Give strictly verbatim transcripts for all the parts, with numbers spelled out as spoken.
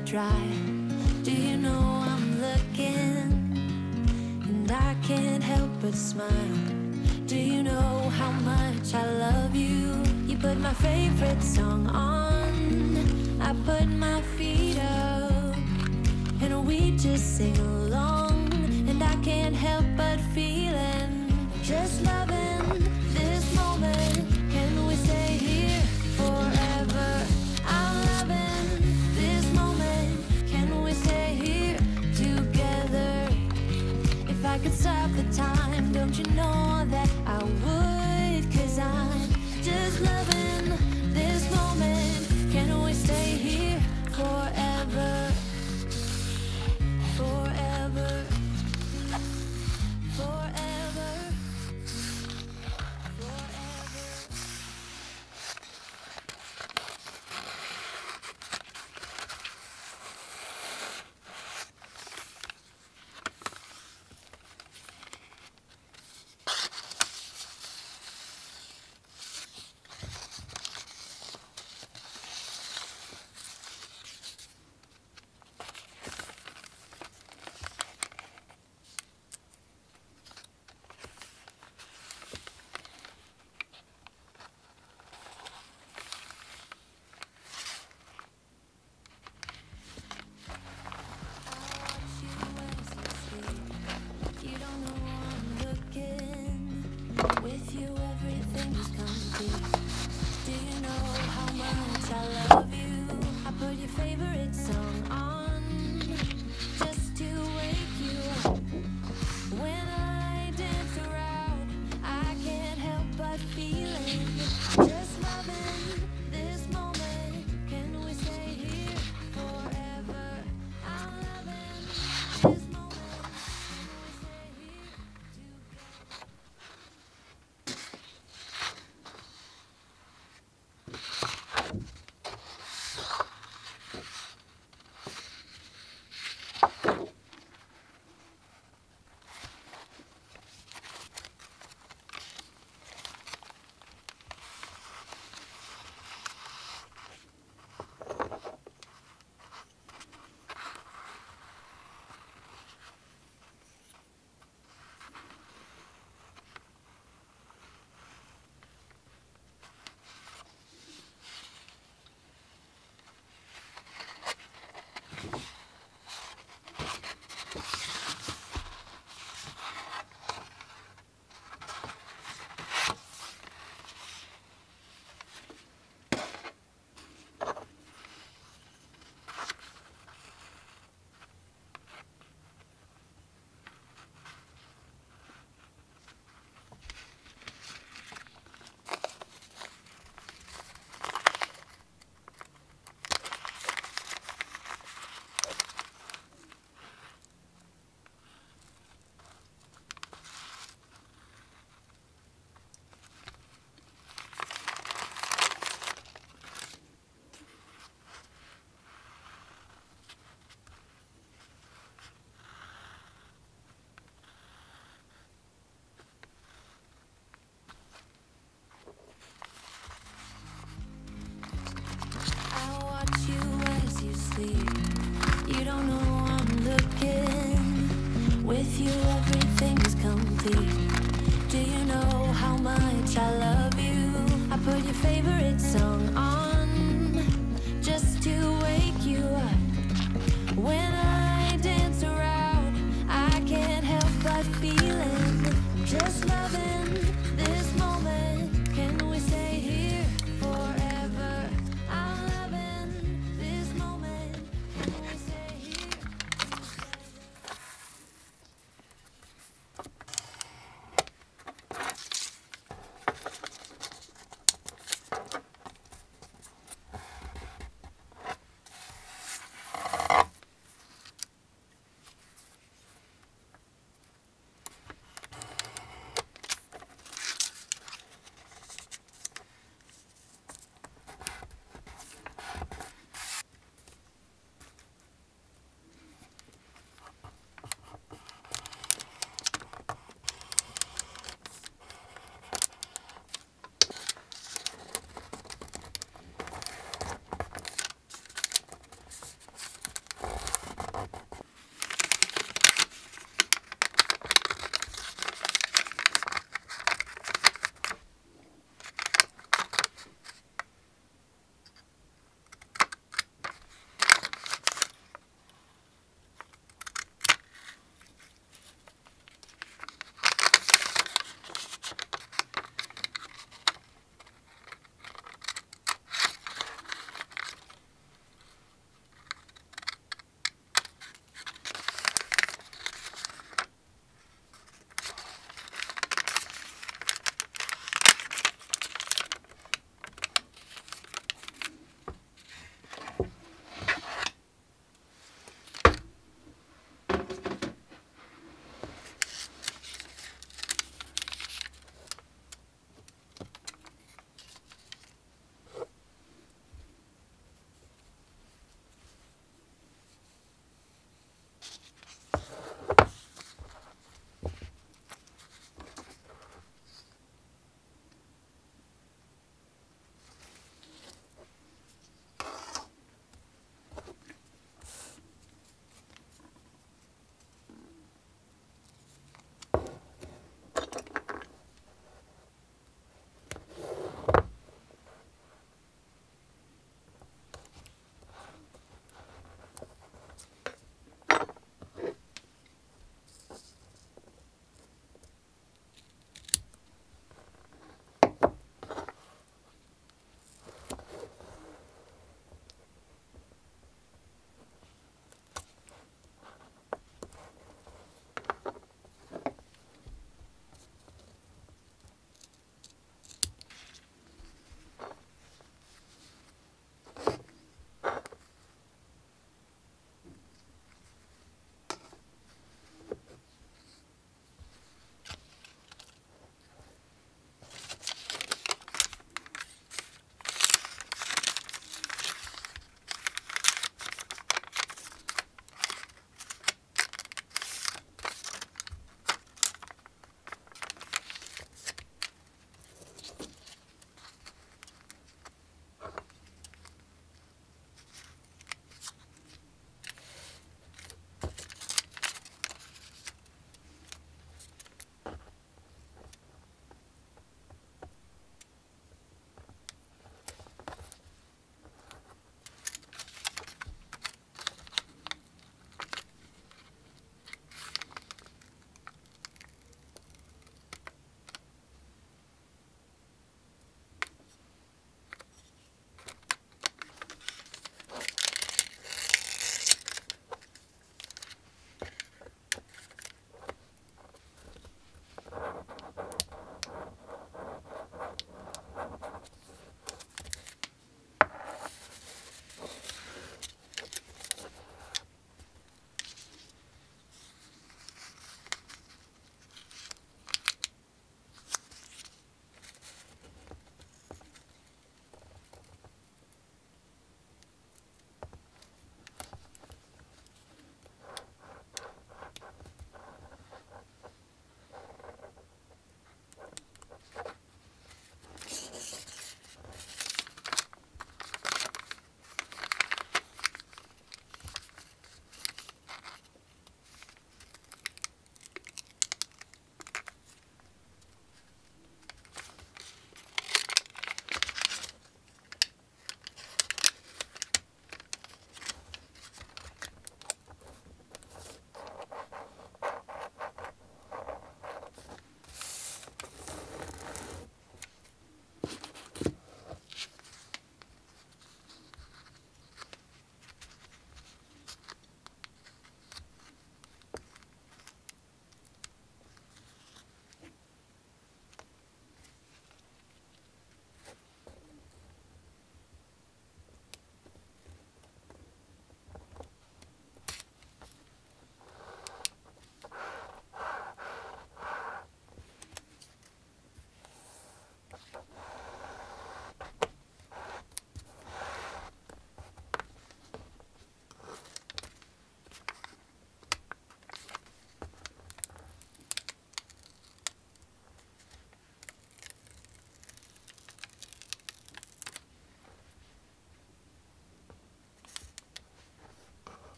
dry. Do you know I'm looking, and I can't help but smile? Do you know how much I love you? You put my favorite song on, I put my feet up, and we just sing along. And I can't help but feeling, just loving this moment. Can we stay here forever? I'm loving this moment. Can we stay here together? If I could stop the time, don't you know that I would? 'Cause I'm just loving this moment. Can we stay here forever? Forever. Forever. Forever.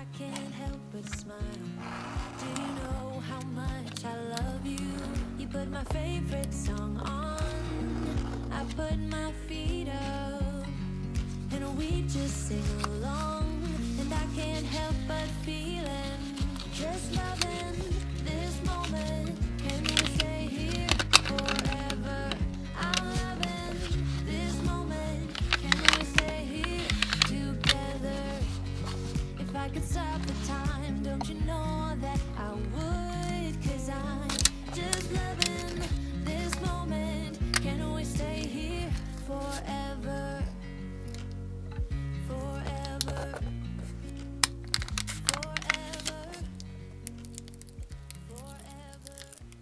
can't help but smile. Do you know how much I love you? You put my favorite song on, I put my feet up, and we just sing along. And I can't help but feeling, just loving this moment. Can we stay here forever? I'm loving this moment. Can we stay here together? If I could stop the time, don't you know that I would? 'Cause I'm just loving this moment. Can we stay here forever? Forever. Forever. Forever.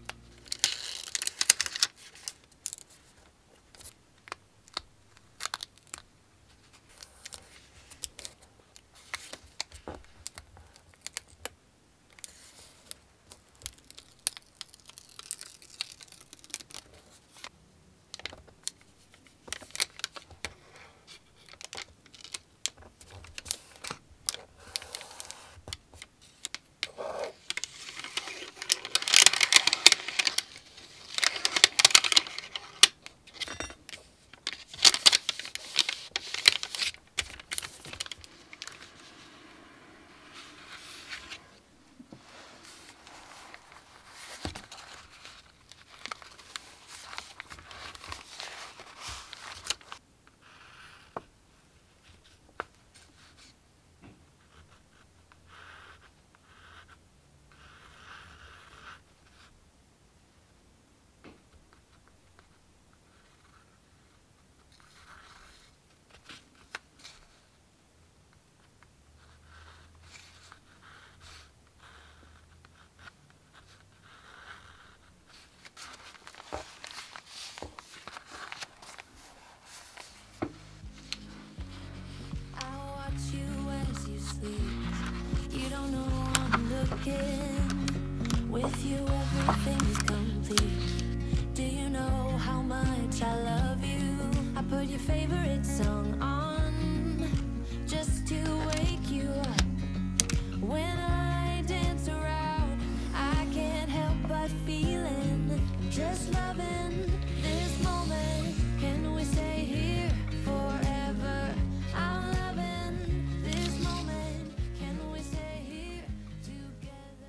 You don't know I'm looking. With you everything is complete. Do you know how much I love you? I put your favorite song on, just to wake you up. When I dance around, I can't help but feeling, just loving this moment. Can we stay here forever? I'm loving this moment. Can we stay here together?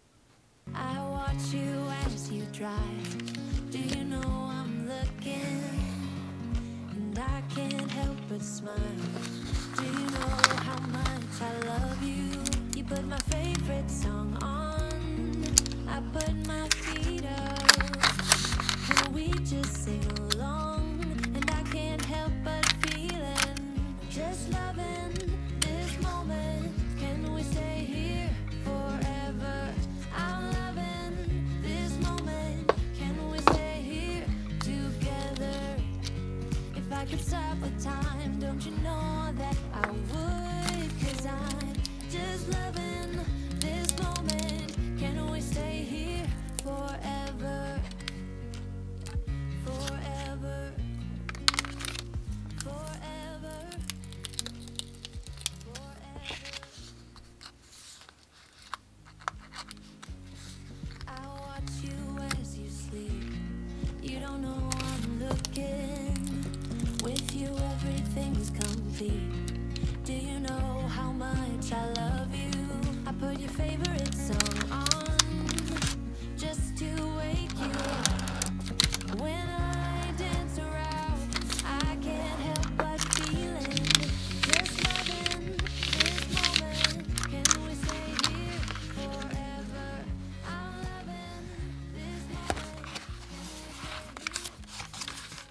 I watch you as you drive. Do you know I'm looking? And I can't help but smile. Do you know how much I love you? You put my favorite song on, I put my feet up, and we just sing along. And I can't help but feeling, just loving this moment. Can we stay here forever? I'm loving this moment. Can we stay here together? If I could stop the time, don't you know that I would? 'Cause I'm just loving this moment. Can we stay here forever? Forever. Forever. Forever. I watch you as you sleep. You don't know I'm looking. With you everything's complete. Do you know how much I love you? I put your favorite song on, just to wake you up. When I dance around, I can't help but feeling, just loving this moment. Can we stay here forever? I'm loving this moment. Can we stay here?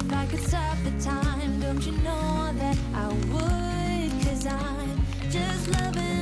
If I could stop the time, don't you know that I would? 'Cause I'm just loving